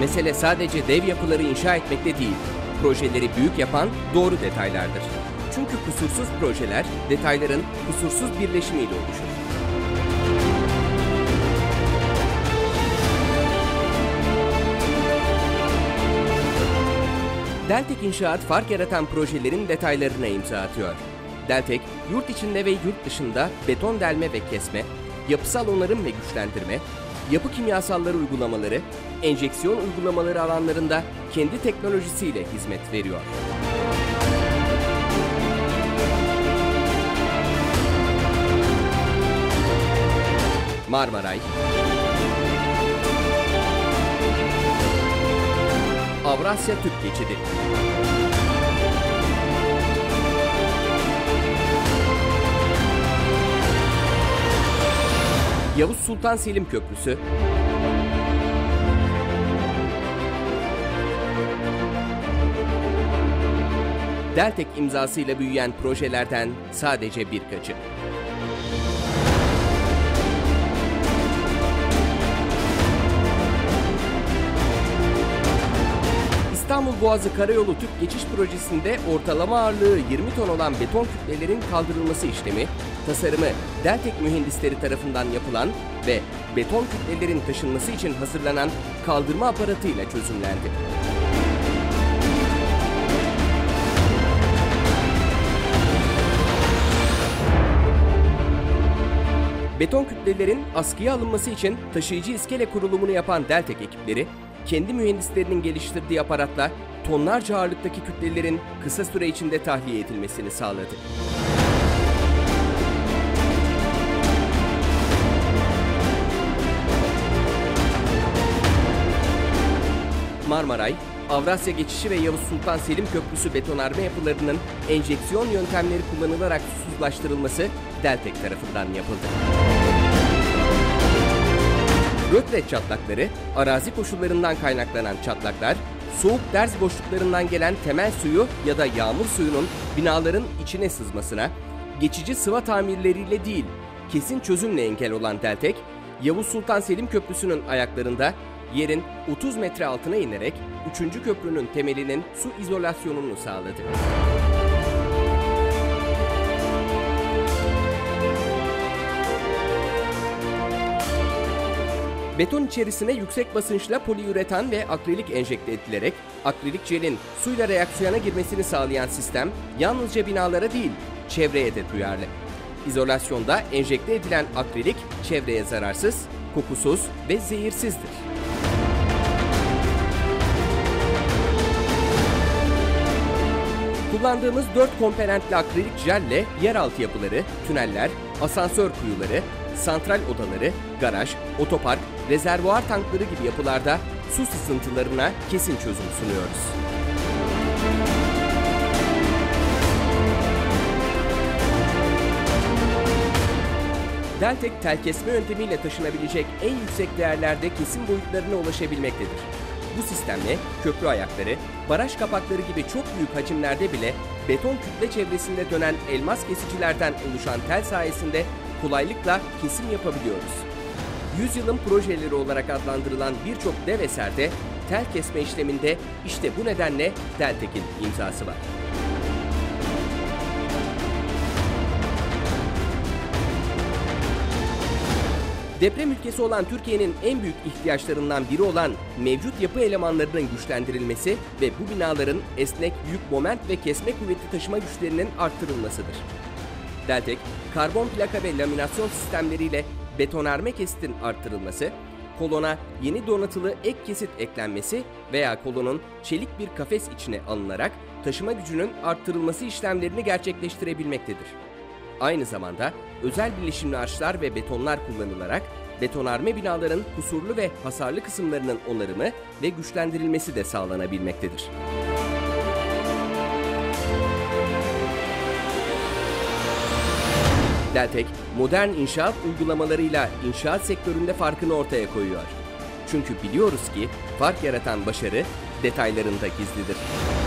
Mesele sadece dev yapıları inşa etmekte değil, projeleri büyük yapan doğru detaylardır. Çünkü kusursuz projeler, detayların kusursuz birleşimiyle oluşur. Deltek İnşaat fark yaratan projelerin detaylarına imza atıyor. Deltek, yurt içinde ve yurt dışında beton delme ve kesme, yapısal onarım ve güçlendirme, yapı kimyasalları uygulamaları, enjeksiyon uygulamaları alanlarında kendi teknolojisiyle hizmet veriyor. Marmaray, Avrasya Tüp Geçidi, Yavuz Sultan Selim Köprüsü, Deltek imzasıyla büyüyen projelerden sadece birkaçı. İstanbul Boğazı Karayolu Tüp Geçiş Projesi'nde ortalama ağırlığı 20 ton olan beton kütlelerin kaldırılması işlemi, tasarımı Deltek mühendisleri tarafından yapılan ve beton kütlelerin taşınması için hazırlanan kaldırma aparatıyla çözümlendi. Beton kütlelerin askıya alınması için taşıyıcı iskele kurulumunu yapan Deltek ekipleri, kendi mühendislerinin geliştirdiği aparatla tonlarca ağırlıktaki kütlelerin kısa süre içinde tahliye edilmesini sağladı. Marmaray, Avrasya Geçişi ve Yavuz Sultan Selim Köprüsü betonarme yapılarının enjeksiyon yöntemleri kullanılarak susuzlaştırılması Deltek tarafından yapıldı. Rötret çatlakları, arazi koşullarından kaynaklanan çatlaklar, soğuk derz boşluklarından gelen temel suyu ya da yağmur suyunun binaların içine sızmasına, geçici sıva tamirleriyle değil, kesin çözümle engel olan Deltek, Yavuz Sultan Selim Köprüsü'nün ayaklarında yerin 30 metre altına inerek 3. köprünün temelinin su izolasyonunu sağladı. Beton içerisine yüksek basınçla poliüretan ve akrilik enjekte edilerek akrilik jelin suyla reaksiyona girmesini sağlayan sistem yalnızca binalara değil, çevreye de duyarlı. İzolasyonda enjekte edilen akrilik çevreye zararsız, kokusuz ve zehirsizdir. Kullandığımız 4 komponentli akrilik jelle yeraltı yapıları, tüneller, asansör kuyuları, santral odaları, garaj, otopark, rezervuar tankları gibi yapılarda su sızıntılarına kesin çözüm sunuyoruz. Deltek tel kesme yöntemiyle taşınabilecek en yüksek değerlerde kesim boyutlarına ulaşabilmektedir. Bu sistemle köprü ayakları, baraj kapakları gibi çok büyük hacimlerde bile beton kütle çevresinde dönen elmas kesicilerden oluşan tel sayesinde kolaylıkla kesim yapabiliyoruz. Yüzyılın projeleri olarak adlandırılan birçok dev eserde tel kesme işleminde işte bu nedenle Deltek'in imzası var. Deprem ülkesi olan Türkiye'nin en büyük ihtiyaçlarından biri olan mevcut yapı elemanlarının güçlendirilmesi ve bu binaların esnek yük moment ve kesme kuvveti taşıma güçlerinin arttırılmasıdır. Deltek, karbon plaka ve laminasyon sistemleriyle betonarme kesitin arttırılması, kolona yeni donatılı ek kesit eklenmesi veya kolonun çelik bir kafes içine alınarak taşıma gücünün arttırılması işlemlerini gerçekleştirebilmektedir. Aynı zamanda özel bileşimli harçlar ve betonlar kullanılarak betonarme binaların kusurlu ve hasarlı kısımlarının onarımı ve güçlendirilmesi de sağlanabilmektedir. Deltek, modern inşaat uygulamalarıyla inşaat sektöründe farkını ortaya koyuyor. Çünkü biliyoruz ki fark yaratan başarı detaylarında gizlidir.